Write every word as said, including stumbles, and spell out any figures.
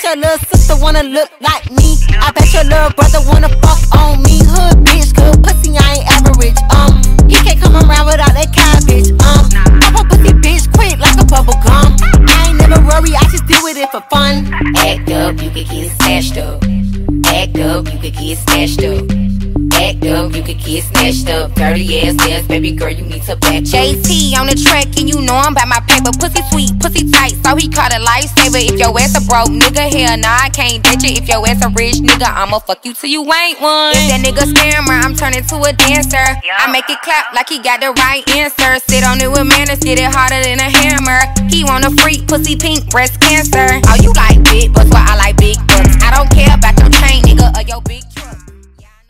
your little sister wanna look like me. I bet your little brother wanna fuck on me. Hood bitch, good pussy, I ain't average. Um, he can't come around without that cabbage. Um, pop a pussy bitch quick like a bubble gum. I ain't never worry, I just deal with it for fun. Act up, you could get snatched up. Act up, you could get snatched up. Act up, you could get snatched up. Dirty ass ass, baby girl, you need to back up. J T on the track, and you know I'm about my paper. Pussy sweet, pussy tight, so he caught a lifesaver. If your ass a broke nigga, hell nah, I can't ditch it. If your ass a rich nigga, I'ma fuck you till you ain't one. If that nigga scammer, I'm turning to a dancer. I make it clap like he got the right answer. Sit on it with manners, get it harder than a hammer. He want a freak, pussy pink, breast cancer. Oh, you like big butts, well I like big butts. I don't care about your chain, nigga, or your big